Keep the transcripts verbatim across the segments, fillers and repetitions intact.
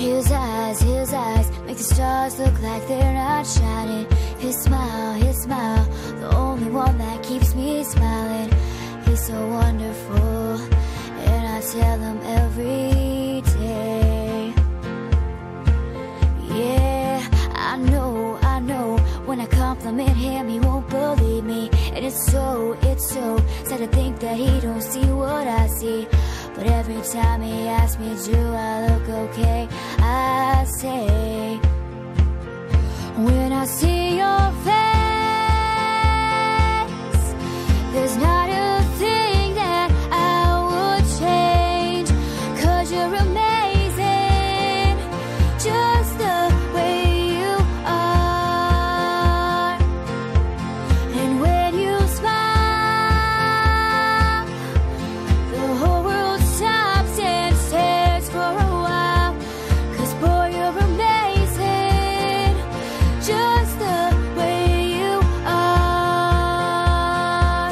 His eyes, his eyes make the stars look like they're not shining. His smile, his smile, the only one that keeps me smiling. He's so wonderful, and I tell him every day. Yeah, I know, I know, when I compliment him he won't believe me. And it's so, it's so sad to think that he don't see what I see. But every time he asks me, do I look okay, I say, when I see your face, there's not a thing that I would change. Cause you're amazing, just the way you are. And when you smile, the whole world stops and stares for a while. Cause boy, you're amazing, just the way you are.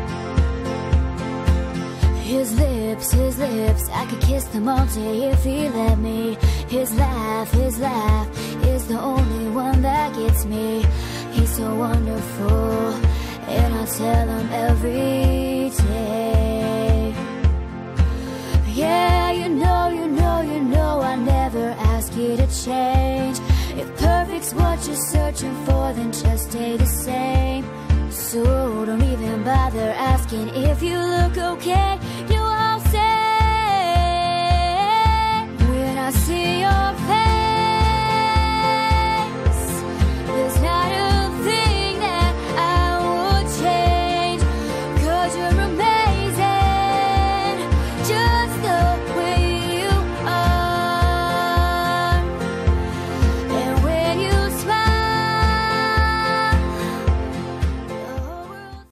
His lips, his lips, I could kiss them all day if he let me. His laugh, his laugh is the only one that gets me. He's so wonderful, and I tell him every day. Yeah, you know, you know, you know I never ask you to change. If perfect's what you're searching for, then just stay the same. So don't even bother asking if you look okay.